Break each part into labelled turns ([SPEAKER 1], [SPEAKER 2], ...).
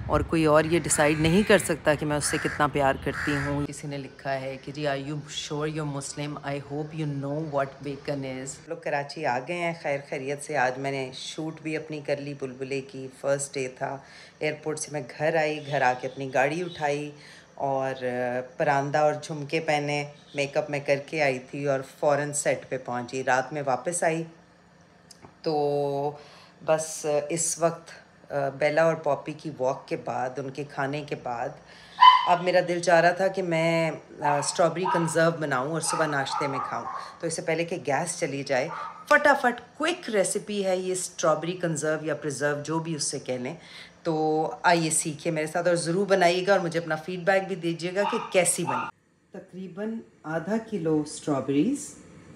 [SPEAKER 1] और कोई और ये डिसाइड नहीं कर सकता कि मैं उससे कितना प्यार करती हूँ। किसी ने लिखा है कि जी are you sure you Muslim, I hope you know what bacon is. लोग कराची आ गए हैं खैर खैरियत से। आज मैंने शूट भी अपनी कर ली बुलबुले की, फ़र्स्ट डे था। एयरपोर्ट से मैं घर आई, घर आके अपनी गाड़ी उठाई और परांदा और झुमके पहने, मेकअप मैं करके आई थी और फ़ौरन सेट पे पहुंची। रात में वापस आई तो बस इस वक्त बेला और पॉपी की वॉक के बाद, उनके खाने के बाद, अब मेरा दिल चाह रहा था कि मैं स्ट्रॉबेरी कंजर्व बनाऊं और सुबह नाश्ते में खाऊं। तो इससे पहले कि गैस चली जाए, फटाफट क्विक रेसिपी है ये स्ट्रॉबेरी कंजर्व या प्रिजर्व, जो भी उससे कह लें। तो आइए सीखिए मेरे साथ और ज़रूर बनाइएगा और मुझे अपना फीडबैक भी दीजिएगा कि कैसी बनी। तकरीबन आधा किलो स्ट्रॉबेरीज़,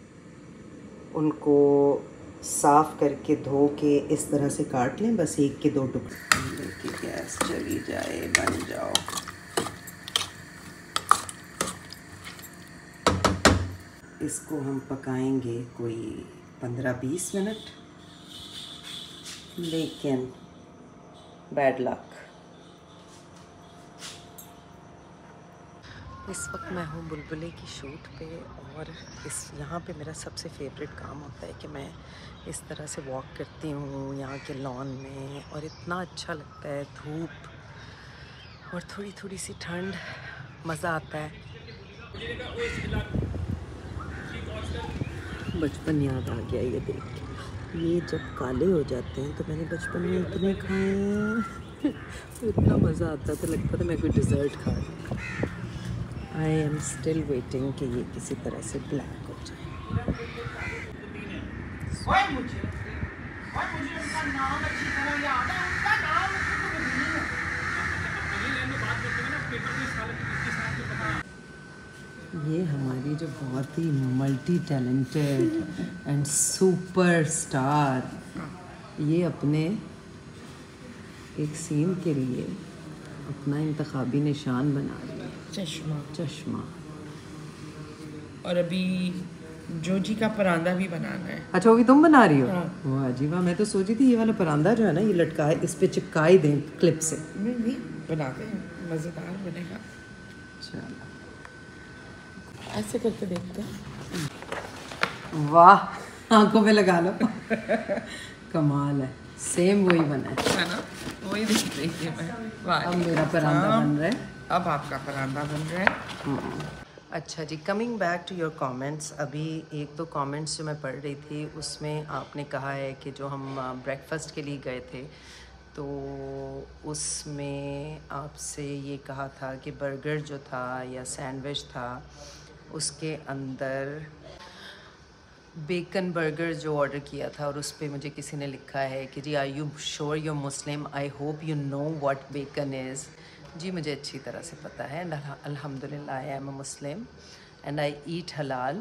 [SPEAKER 1] उनको साफ़ करके धो के इस तरह से काट लें, बस 1 के 2 टुकड़े। देखिए गैस चली जाए, बन जाओ। इसको हम पकाएंगे कोई 15-20 मिनट, लेकिन बैड लक, इस वक्त मैं हूँ बुलबुले की शूट पे और यहाँ पे मेरा सबसे फेवरेट काम होता है कि मैं इस तरह से वॉक करती हूँ यहाँ के लॉन में और इतना अच्छा लगता है। धूप और थोड़ी थोड़ी सी ठंड, मज़ा आता है। बचपन याद आ गया ये देख के। ये जब काले हो जाते हैं तो मैंने बचपन में इतने खाए तो इतना मज़ा आता था, लगता था मैं कोई डिज़र्ट खा रही हूँ। आई एम स्टिल वेटिंग कि ये किसी तरह से ब्लैक हो जाए। ये हमारी जो बहुत ही multi talented and superstar, ये अपने एक सीन के लिए अपना इंतखाबी निशान बना रही है, चश्मा।
[SPEAKER 2] और अभी जोजी का परांदा भी बनाना है।
[SPEAKER 1] अच्छा, वो भी तुम बना रही हो?
[SPEAKER 2] हाँ।
[SPEAKER 1] वाह जी वाह, मैं तो सोची थी ये वाला परांदा जो है ना, ये लटका है, इस पे चिपका ही दें क्लिप से।
[SPEAKER 2] नहीं बनाते हैं, मज़ेदार बनेगा।
[SPEAKER 1] चलो
[SPEAKER 2] ऐसे करके देखते हैं।
[SPEAKER 1] वाह, आंखों में लगा लो। कमाल है, सेम वही बना
[SPEAKER 2] है ना, वही देख रही थी मैं।
[SPEAKER 1] अब मेरा परांदा बन रहा है।
[SPEAKER 2] अब आपका परांदा बन रहा है।
[SPEAKER 1] अच्छा जी, coming back to your comments. अभी एक दो कमेंट्स जो मैं पढ़ रही थी उसमें आपने कहा है कि जो हम ब्रेकफास्ट के लिए गए थे तो उसमें आपसे ये कहा था कि बर्गर जो था या सैंडविच था उसके अंदर बेकन बर्गर जो ऑर्डर किया था, और उस पर मुझे किसी ने लिखा है कि जी are you sure you Muslim, I hope you know what bacon is. जी मुझे अच्छी तरह से पता है एंड अल्हम्दुलिल्लाह I am a Muslim and I ईट हलाल।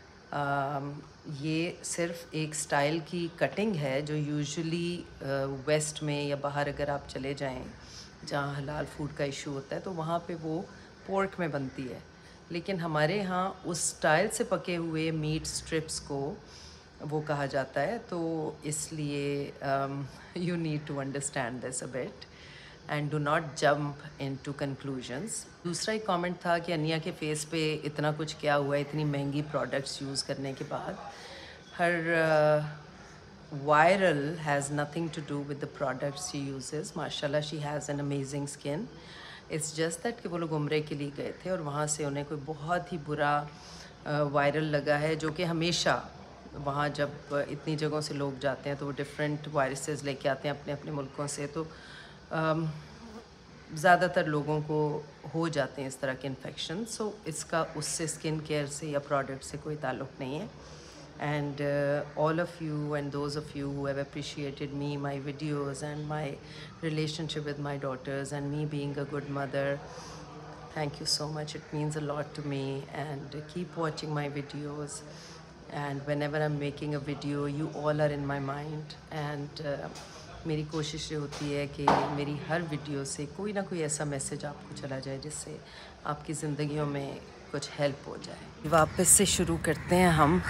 [SPEAKER 1] ये सिर्फ एक स्टाइल की कटिंग है जो यूजुअली वेस्ट में या बाहर अगर आप चले जाएं जहाँ हलाल फूड का इशू होता है तो वहाँ पे वो पोर्क में बनती है, लेकिन हमारे यहाँ उस स्टाइल से पके हुए मीट स्ट्रिप्स को वो कहा जाता है। तो इसलिए you need to understand this a bit and do not jump into conclusions. दूसरा एक कमेंट था कि अनिया के फेस पे इतना कुछ क्या हुआ है इतनी महंगी प्रोडक्ट्स यूज़ करने के बाद। हर viral has nothing to do with the products she uses. माशाल्लाह she has an amazing skin. It's just that कि वो लोग उम्रे के लिए गए थे और वहाँ से उन्हें कोई बहुत ही बुरा वायरल लगा है, जो कि हमेशा वहाँ जब इतनी जगहों से लोग जाते हैं तो वो डिफरेंट वायरसेस लेके आते हैं अपने अपने मुल्कों से, तो ज़्यादातर लोगों को हो जाते हैं इस तरह के इन्फेक्शन। सो इसका उससे स्किन केयर से या प्रोडक्ट से कोई ताल्लुक़ नहीं है। And all of you and those of you who have appreciated me, my videos and my relationship with my daughters and me being a good mother, thank you so much. It means a lot to me, and keep watching my videos, and whenever I'm making a video you all are in my mind, and मेरी कोशिश ये होती है कि मेरी हर video से कोई ना कोई ऐसा मैसेज आपको चला जाए जिससे आपकी ज़िंदगियों में कुछ हेल्प हो जाए। वापस से शुरू करते हैं हम।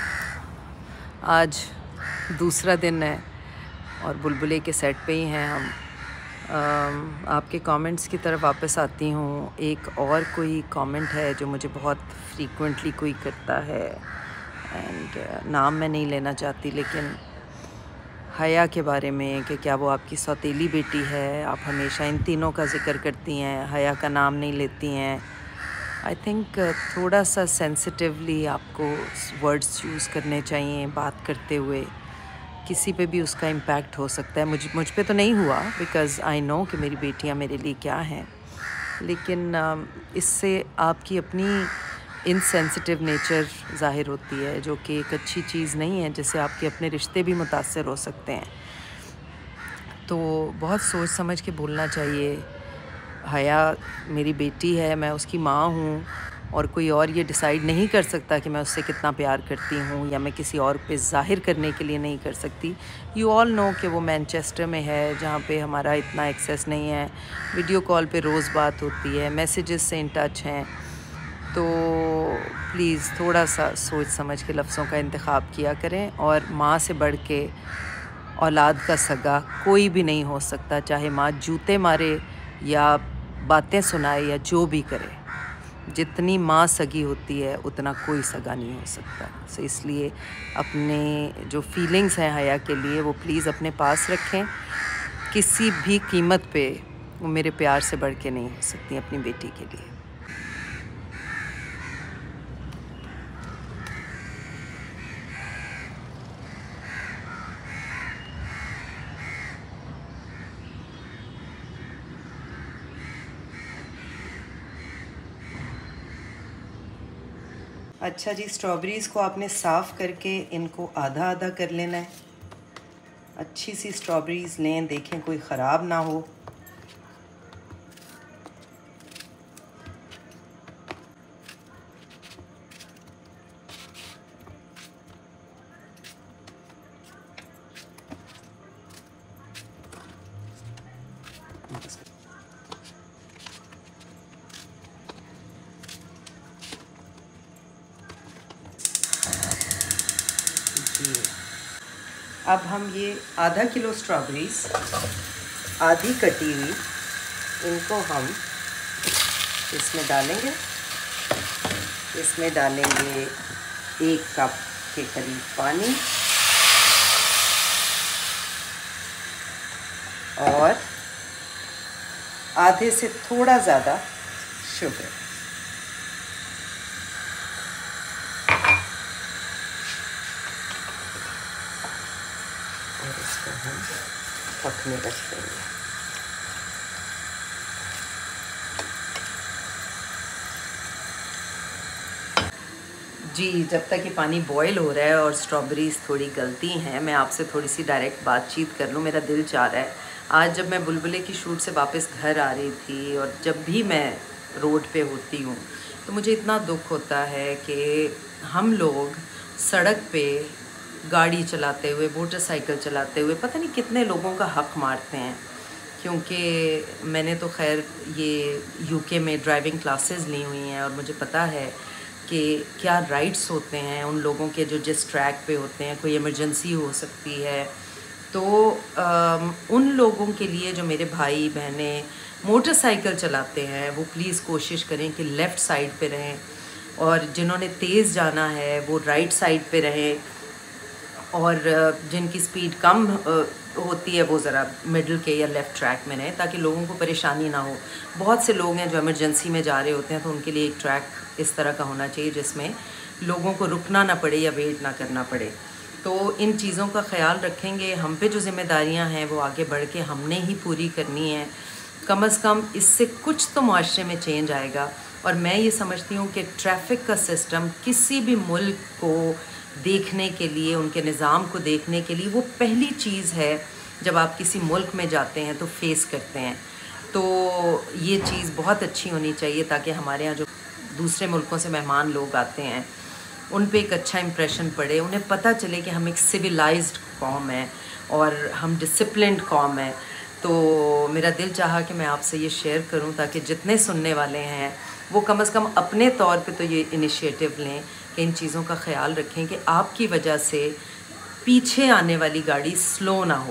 [SPEAKER 1] आज दूसरा दिन है और बुलबुले के सेट पे ही हैं हम। आपके कमेंट्स की तरफ वापस आती हूँ। एक और कोई कमेंट है जो मुझे बहुत फ्रीक्वेंटली कोई करता है, एंड नाम मैं नहीं लेना चाहती, लेकिन हया के बारे में कि क्या वो आपकी सौतेली बेटी है। आप हमेशा इन तीनों का जिक्र करती हैं, हया का नाम नहीं लेती हैं। आई थिंक थोड़ा सा सेंसिटिवली आपको वर्ड्स यूज़ करने चाहिए बात करते हुए। किसी पे भी उसका इम्पैक्ट हो सकता है। मुझ पे तो नहीं हुआ, बिकॉज़ आई नो कि मेरी बेटियां मेरे लिए क्या हैं, लेकिन इससे आपकी अपनी इनसेंसिटिव नेचर ज़ाहिर होती है, जो कि एक अच्छी चीज़ नहीं है, जिससे आपके अपने रिश्ते भी मुतासर हो सकते हैं। तो बहुत सोच समझ के बोलना चाहिए। हया मेरी बेटी है, मैं उसकी माँ हूँ, और कोई और ये डिसाइड नहीं कर सकता कि मैं उससे कितना प्यार करती हूँ, या मैं किसी और पे ज़ाहिर करने के लिए नहीं कर सकती। यू ऑल नो कि वो मैनचेस्टर में है, जहाँ पे हमारा इतना एक्सेस नहीं है। वीडियो कॉल पे रोज़ बात होती है, मैसेजेस से इन टच हैं। तो प्लीज़ थोड़ा सा सोच समझ के लफ्ज़ों का इंतखाब किया करें। और माँ से बढ़ के औलाद का सगा कोई भी नहीं हो सकता, चाहे माँ जूते मारे या बातें सुनाए या जो भी करे। जितनी माँ सगी होती है उतना कोई सगा नहीं हो सकता। सो इसलिए अपने जो फीलिंग्स हैं हया के लिए, वो प्लीज़ अपने पास रखें। किसी भी कीमत पे वो मेरे प्यार से बढ़ के नहीं हो सकती अपनी बेटी के लिए। अच्छा जी, स्ट्रॉबेरीज़ को आपने साफ़ करके इनको आधा आधा कर लेना है। अच्छी सी स्ट्रॉबेरीज़ लें, देखें कोई ख़राब ना हो। अब हम ये आधा किलो स्ट्रॉबेरीज़ आधी कटी हुई, इनको हम इसमें डालेंगे। इसमें डालेंगे 1 कप के करीब पानी और आधे से थोड़ा ज़्यादा शुगर। और इसको हम पकने रख देंगे। जी, जब तक ये पानी बॉयल हो रहा है और स्ट्रॉबेरीज़ थोड़ी गलती हैं, मैं आपसे थोड़ी सी डायरेक्ट बातचीत कर लूँ। मेरा दिल चाह रहा है। आज जब मैं बुलबुले की शूट से वापस घर आ रही थी, और जब भी मैं रोड पे होती हूँ तो मुझे इतना दुख होता है कि हम लोग सड़क पे गाड़ी चलाते हुए, मोटरसाइकिल चलाते हुए पता नहीं कितने लोगों का हक मारते हैं। क्योंकि मैंने तो खैर ये यूके में ड्राइविंग क्लासेस ली हुई हैं, और मुझे पता है कि क्या राइट्स होते हैं उन लोगों के जो जिस ट्रैक पे होते हैं। कोई इमरजेंसी हो सकती है, तो उन लोगों के लिए जो मेरे भाई बहनें मोटरसाइकिल चलाते हैं, वो प्लीज़ कोशिश करें कि लेफ़्ट साइड पे रहें, और जिन्होंने तेज़ जाना है वो राइट साइड पे रहें, और जिनकी स्पीड कम होती है वो ज़रा मिडल के या लेफ़्ट ट्रैक में रहें, ताकि लोगों को परेशानी ना हो। बहुत से लोग हैं जो इमरजेंसी में जा रहे होते हैं, तो उनके लिए एक ट्रैक इस तरह का होना चाहिए जिसमें लोगों को रुकना ना पड़े या वेट ना करना पड़े। तो इन चीज़ों का ख्याल रखेंगे। हम पे जो ज़िम्मेदारियां हैं वो आगे बढ़ के हमने ही पूरी करनी है। कम से कम इससे कुछ तो माशरे में चेंज आएगा। और मैं ये समझती हूँ कि ट्रैफ़िक का सिस्टम किसी भी मुल्क को देखने के लिए, उनके निज़ाम को देखने के लिए, वो पहली चीज़ है जब आप किसी मुल्क में जाते हैं तो फेस करते हैं। तो ये चीज़ बहुत अच्छी होनी चाहिए, ताकि हमारे यहाँ जो दूसरे मुल्कों से मेहमान लोग आते हैं उन पे एक अच्छा इम्प्रेशन पड़े, उन्हें पता चले कि हम एक सिविलाइज्ड कौम है और हम डिसिप्लिन्ड कौम है। तो मेरा दिल चाहा कि मैं आपसे ये शेयर करूं, ताकि जितने सुनने वाले हैं वो कम से कम अपने तौर पे तो ये इनिशिएटिव लें कि इन चीज़ों का ख्याल रखें कि आपकी वजह से पीछे आने वाली गाड़ी स्लो ना हो।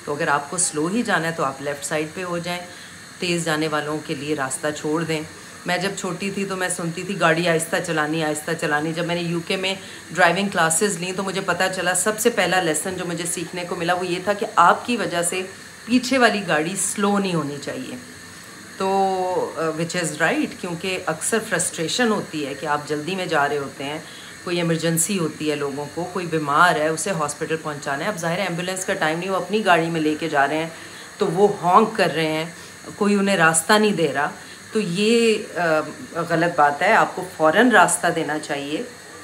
[SPEAKER 1] तो अगर आपको स्लो ही जाना है तो आप लेफ़्ट साइड पे हो जाएं, तेज़ जाने वालों के लिए रास्ता छोड़ दें। मैं जब छोटी थी तो मैं सुनती थी गाड़ी आहिस्ता चलानी, आहिस्ता चलानी। जब मैंने यूके में ड्राइविंग क्लासेस ली तो मुझे पता चला, सबसे पहला लेसन जो मुझे सीखने को मिला वो ये था कि आपकी वजह से पीछे वाली गाड़ी स्लो नहीं होनी चाहिए। तो विच इज़ राइट, क्योंकि अक्सर फ्रस्ट्रेशन होती है कि आप जल्दी में जा रहे होते हैं, कोई इमरजेंसी होती है, लोगों को कोई बीमार है उसे हॉस्पिटल पहुंचाना है। अब ज़ाहिर है एम्बुलेंस का टाइम नहीं, वो अपनी गाड़ी में लेके जा रहे हैं तो वो हॉन्क कर रहे हैं, कोई उन्हें रास्ता नहीं दे रहा। तो ये गलत बात है, आपको फ़ौरन रास्ता देना चाहिए,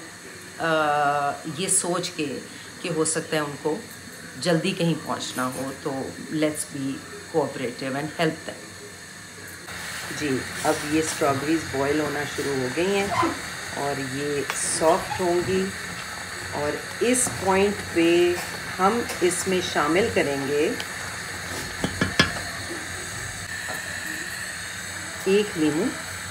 [SPEAKER 1] ये सोच के कि हो सकता है उनको जल्दी कहीं पहुंचना हो। तो let's be cooperative and help them. जी, अब ये स्ट्रॉबेरीज़ बॉयल होना शुरू हो गई हैं और ये सॉफ्ट होंगी, और इस पॉइंट पे हम इसमें शामिल करेंगे 1 नींबू,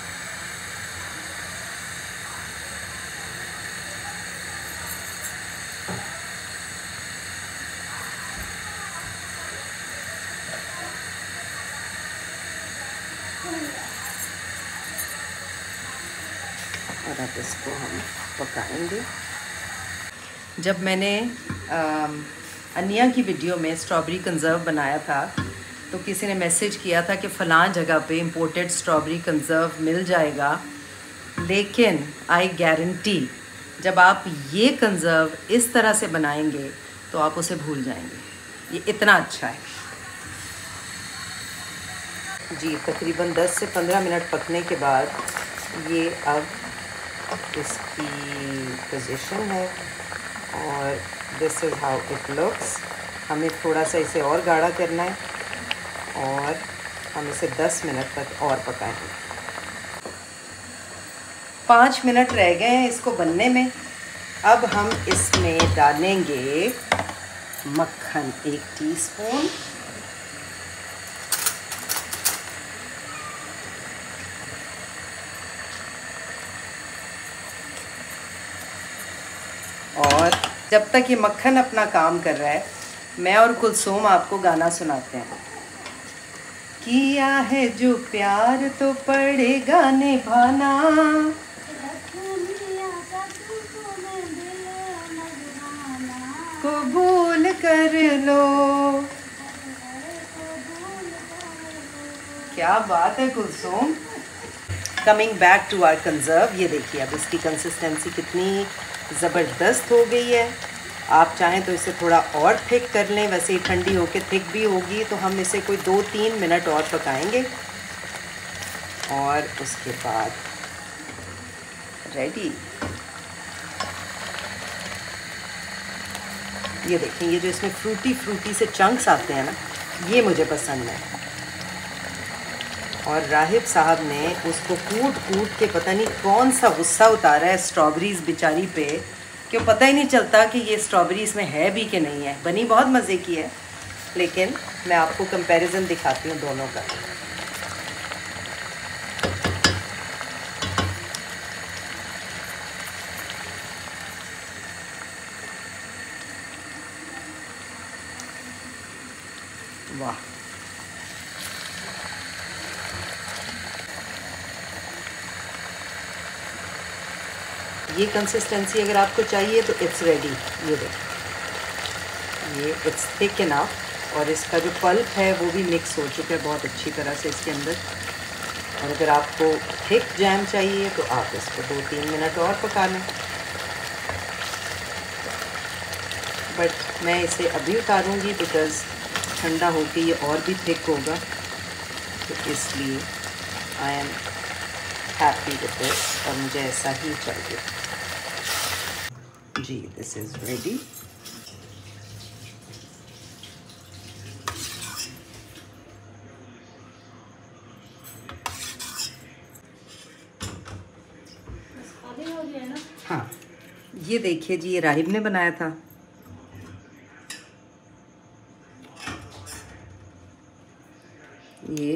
[SPEAKER 1] और अब इसको हम पकाएंगे। जब मैंने अनिया की वीडियो में स्ट्रॉबेरी कंजर्व बनाया था तो किसी ने मैसेज किया था कि फ़लाँ जगह पे इंपोर्टेड स्ट्रॉबेरी कंजर्व मिल जाएगा, लेकिन आई गारंटी जब आप ये कंजर्व इस तरह से बनाएंगे तो आप उसे भूल जाएंगे, ये इतना अच्छा है। जी, तकरीबन 10 से 15 मिनट पकने के बाद ये अब इसकी पोजीशन है और this is how it looks. हमें थोड़ा सा इसे और गाढ़ा करना है और हम इसे 10 मिनट तक और पकाएंगे। 5 मिनट रह गए हैं इसको बनने में। अब हम इसमें डालेंगे मक्खन 1 टीस्पून, और जब तक ये मक्खन अपना काम कर रहा है मैं और कुलसूम आपको गाना सुनाते हैं। किया है जो प्यार तो पड़ेगा निभाना, कबूल कर लो। क्या बात है Kulsoom. Coming back to our conserve, ये देखिए अब इसकी कंसिस्टेंसी कितनी ज़बरदस्त हो गई है। आप चाहें तो इसे थोड़ा और थिक कर लें, वैसे ही ठंडी होके थिक भी होगी, तो हम इसे कोई 2-3 मिनट और पकाएंगे और उसके बाद रेडी। ये देखें, ये जो इसमें फ्रूटी से चंक्स आते हैं ना, ये मुझे पसंद है। और राहिब साहब ने उसको कूट के पता नहीं कौन सा गुस्सा उतारा है स्ट्रॉबेरीज़ बेचारी पे, कि पता ही नहीं चलता कि ये स्ट्रॉबेरी इसमें है भी कि नहीं है। बनी बहुत मज़े की है, लेकिन मैं आपको कंपैरिजन दिखाती हूँ दोनों का। वाह, ये कंसिस्टेंसी अगर आपको चाहिए तो इट्स रेडी। ये देखिए, ये इट्स थिक इनफ और इसका जो पल्प है वो भी मिक्स हो चुका है बहुत अच्छी तरह से इसके अंदर। और अगर आपको थिक जैम चाहिए तो आप इसको 2-3 मिनट और पका लें, बट मैं इसे अभी उतारूँगी बिकॉज़ ठंडा होके ये और भी थिक होगा, तो इसलिए I am happy with this और मुझे ऐसा ही चाहिए। जी, दिस इज़ रेडी। हाँ, ये देखिए जी, ये राहिब ने बनाया था। ये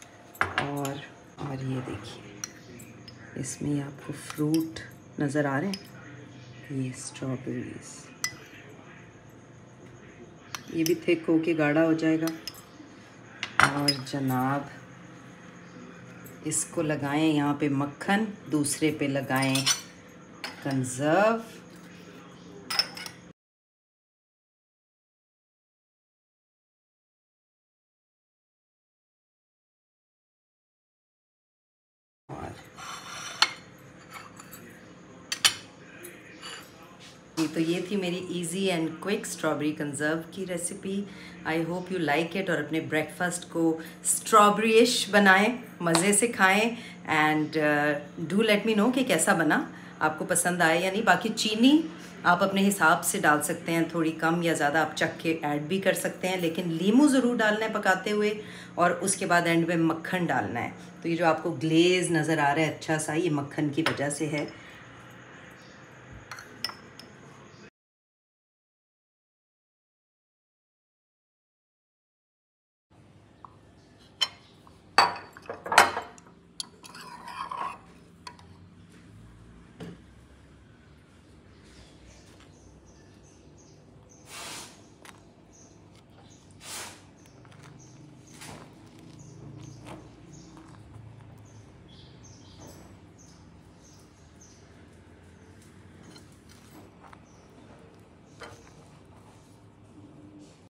[SPEAKER 1] और ये देखिए, इसमें आपको फ्रूट नज़र आ रहे हैं, ये स्ट्रॉबेरीज़, ये भी थिक होके गाढ़ा हो जाएगा। और जनाब इसको लगाएं यहाँ पे मक्खन, दूसरे पे लगाएं कंजर्व। तो ये थी मेरी easy and quick strawberry conserve की recipe. I hope you like it और अपने ब्रेकफास्ट को स्ट्रॉबेरीइश बनाएं, मज़े से खाएं and do let me know कि कैसा बना, आपको पसंद आए या नहीं। बाकी चीनी आप अपने हिसाब से डाल सकते हैं, थोड़ी कम या ज़्यादा आप चख के ऐड भी कर सकते हैं, लेकिन लीमू ज़रूर डालना है पकाते हुए और उसके बाद एंड में मक्खन डालना है। तो ये जो आपको ग्लेज़ नज़र आ रहा है अच्छा सा, ये मक्खन की वजह से है।